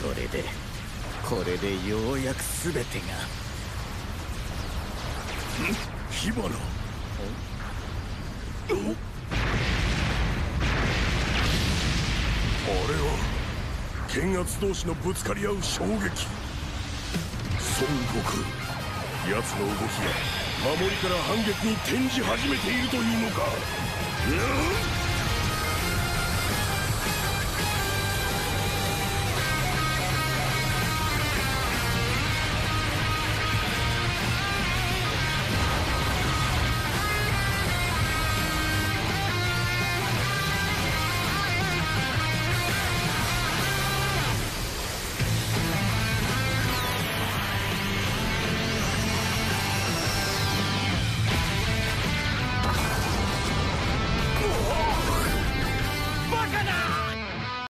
これでようやく全てが。 火花。あれは剣圧同士のぶつかり合う衝撃。孫悟空、奴の動きが守りから反撃に転じ始めているというのか。